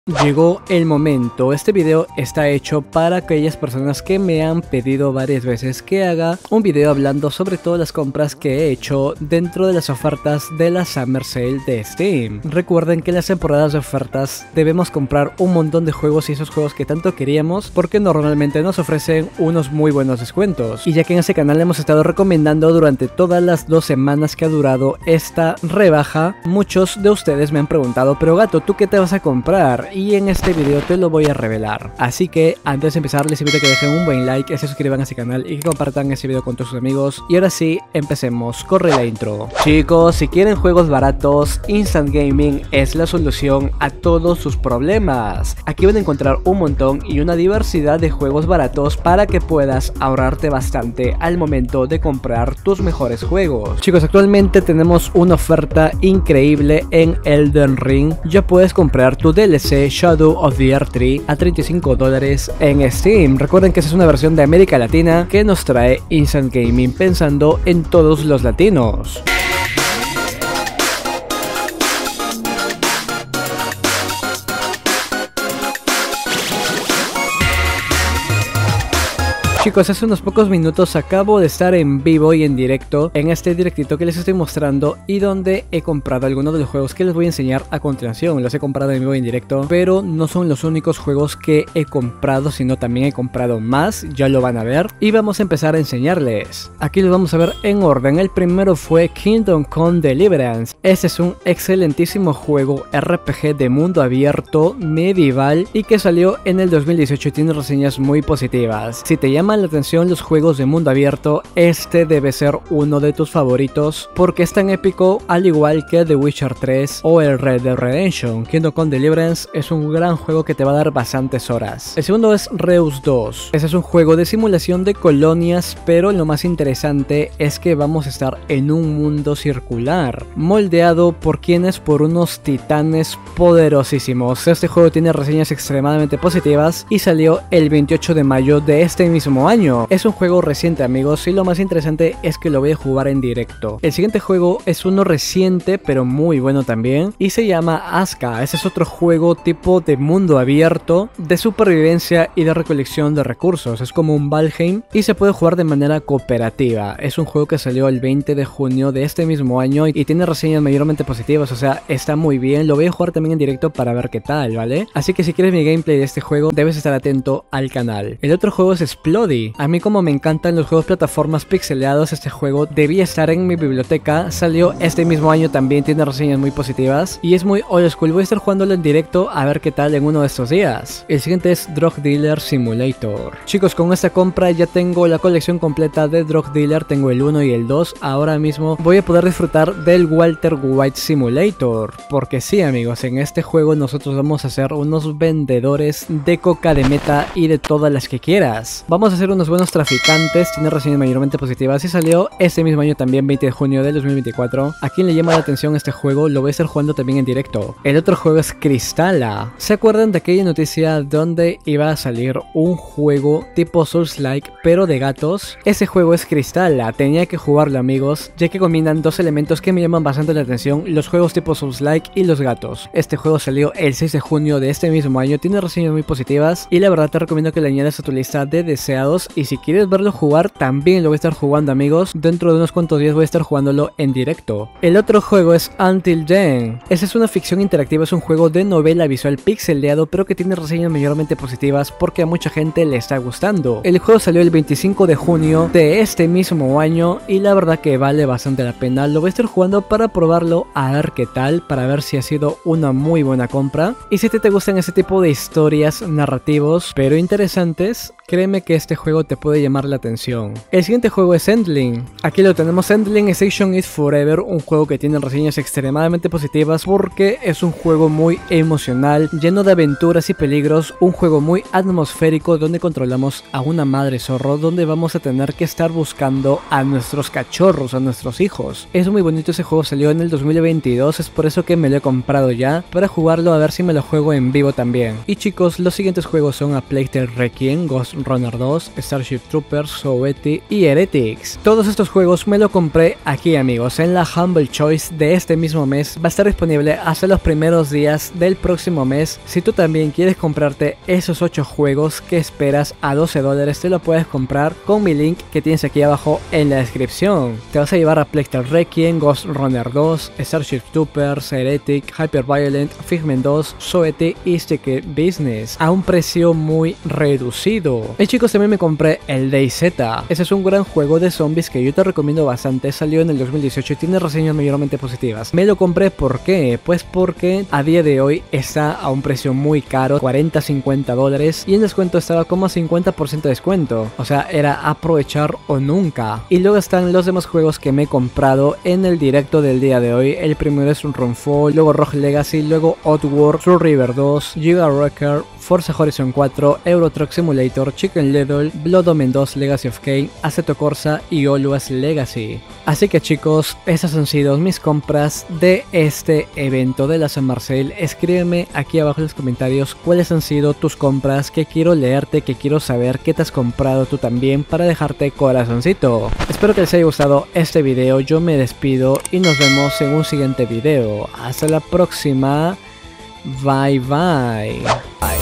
Llegó el momento. Este video está hecho para aquellas personas que me han pedido varias veces que haga un video hablando sobre todas las compras que he hecho dentro de las ofertas de la Summer Sale de Steam. Recuerden que en las temporadas de ofertas debemos comprar un montón de juegos y esos juegos que tanto queríamos porque normalmente nos ofrecen unos muy buenos descuentos. Y ya que en este canal hemos estado recomendando durante todas las 2 semanas que ha durado esta rebaja, muchos de ustedes me han preguntado: pero gato, ¿tú qué te vas a comprar? Y en este video te lo voy a revelar. Así que antes de empezar les invito a que dejen un buen like, se suscriban a este canal y que compartan este video con todos sus amigos. Y ahora sí, empecemos. Corre la intro. Chicos, si quieren juegos baratos, Instant Gaming es la solución a todos sus problemas. Aquí van a encontrar un montón y una diversidad de juegos baratos para que puedas ahorrarte bastante al momento de comprar tus mejores juegos. Chicos, actualmente tenemos una oferta increíble en Elden Ring. Ya puedes comprar tu DLC Shadow of the Earth Tree a $35 en Steam. Recuerden que esa es una versión de América Latina que nos trae Instant Gaming pensando en todos los latinos. Chicos, hace unos pocos minutos acabo de estar en vivo y en directo en este directito que les estoy mostrando y donde he comprado algunos de los juegos que les voy a enseñar a continuación. Los he comprado en vivo y en directo, pero no son los únicos juegos que he comprado, sino también he comprado más, ya lo van a ver. Y vamos a empezar a enseñarles. Aquí los vamos a ver en orden. El primero fue Kingdom Come Deliverance. Este es un excelentísimo juego RPG de mundo abierto medieval y que salió en el 2018 y tiene reseñas muy positivas. Si te llama la atención los juegos de mundo abierto, este debe ser uno de tus favoritos porque es tan épico al igual que The Witcher 3 o el Red Dead Redemption. Kingdom Come Deliverance es un gran juego que te va a dar bastantes horas. El segundo es Reus 2. Este es un juego de simulación de colonias, pero lo más interesante es que vamos a estar en un mundo circular, moldeado por unos titanes poderosísimos. Este juego tiene reseñas extremadamente positivas y salió el 28 de mayo de este mismo año. Es un juego reciente, amigos, y lo más interesante es que lo voy a jugar en directo. El siguiente juego es uno reciente pero muy bueno también y se llama Aska. Ese es otro juego tipo de mundo abierto, de supervivencia y de recolección de recursos. Es como un Valheim y se puede jugar de manera cooperativa. Es un juego que salió el 20 de junio de este mismo año y tiene reseñas mayormente positivas, o sea, está muy bien. Lo voy a jugar también en directo para ver qué tal, ¿vale? Así que si quieres mi gameplay de este juego, debes estar atento al canal. El otro juego es Explode. A mí, como me encantan los juegos plataformas pixeleados, este juego debía estar en mi biblioteca. Salió este mismo año también, tiene reseñas muy positivas y es muy old school. Voy a estar jugándolo en directo a ver qué tal en uno de estos días. El siguiente es Drug Dealer Simulator. Chicos, con esta compra ya tengo la colección completa de Drug Dealer. Tengo el 1 y el 2. Ahora mismo voy a poder disfrutar del Walter White Simulator, porque sí, amigos, en este juego nosotros vamos a ser unos vendedores de coca de meta y de todas las que quieras. Vamos a ser unos buenos traficantes. Tiene reseñas mayormente positivas y salió este mismo año también, 20 de junio del 2024. ¿A quién le llama la atención este juego? Lo voy a estar jugando también en directo. El otro juego es Cristala. ¿Se acuerdan de aquella noticia donde iba a salir un juego tipo Souls-like pero de gatos? Ese juego es Cristala. Tenía que jugarlo, amigos, ya que combinan dos elementos que me llaman bastante la atención: los juegos tipo Souls-like y los gatos. Este juego salió el 6 de junio de este mismo año. Tiene reseñas muy positivas y la verdad te recomiendo que le añades a tu lista de deseados. Y si quieres verlo jugar, también lo voy a estar jugando, amigos. Dentro de unos cuantos días voy a estar jugándolo en directo. El otro juego es Until Then. Esa es una ficción interactiva, es un juego de novela visual pixeleado, pero que tiene reseñas mayormente positivas porque a mucha gente le está gustando. El juego salió el 25 de junio de este mismo año y la verdad que vale bastante la pena. Lo voy a estar jugando para probarlo, a ver qué tal, para ver si ha sido una muy buena compra. Y si te gustan ese tipo de historias narrativos pero interesantes, créeme que este juego te puede llamar la atención. El siguiente juego es Endling. Aquí lo tenemos. Endling Station is Forever, un juego que tiene reseñas extremadamente positivas porque es un juego muy emocional, lleno de aventuras y peligros, un juego muy atmosférico donde controlamos a una madre zorro, donde vamos a tener que estar buscando a nuestros cachorros, a nuestros hijos. Es muy bonito ese juego, salió en el 2022, es por eso que me lo he comprado ya, para jugarlo a ver si me lo juego en vivo también. Y chicos, los siguientes juegos son A Plague Tale Requiem, Ghost Runner 2, Starship Troopers, Sovieti y Heretics. Todos estos juegos me lo compré aquí, amigos, en la Humble Choice de este mismo mes. Va a estar disponible hasta los primeros días del próximo mes. Si tú también quieres comprarte esos 8 juegos que esperas a $12, te lo puedes comprar con mi link que tienes aquí abajo en la descripción. Te vas a llevar a Plague Tale Requiem, Ghost Runner 2, Starship Troopers, Heretic, Hyper Violent, Figment 2, Sovieti y Sticker Business a un precio muy reducido. Y chicos, también me compré el DayZ. Ese es un gran juego de zombies que yo te recomiendo bastante. Salió en el 2018 y tiene reseñas mayormente positivas. Me lo compré, ¿por qué? Pues porque a día de hoy está a un precio muy caro, $40-50, y en descuento estaba como a 50% de descuento. O sea, era aprovechar o nunca. Y luego están los demás juegos que me he comprado en el directo del día de hoy. El primero es un Runfall, luego Rogue Legacy, luego Oddworld, True River 2, Giga Wrecker, Forza Horizon 4, Euro Truck Simulator, Chicken Little, Blood Omen 2, Legacy of Kain, Assetto Corsa y Always Legacy. Así que chicos, esas han sido mis compras de este evento de la San Marcel. Escríbeme aquí abajo en los comentarios cuáles han sido tus compras, que quiero leerte, que quiero saber qué te has comprado tú también para dejarte corazoncito. Espero que les haya gustado este video, yo me despido y nos vemos en un siguiente video. Hasta la próxima, bye bye.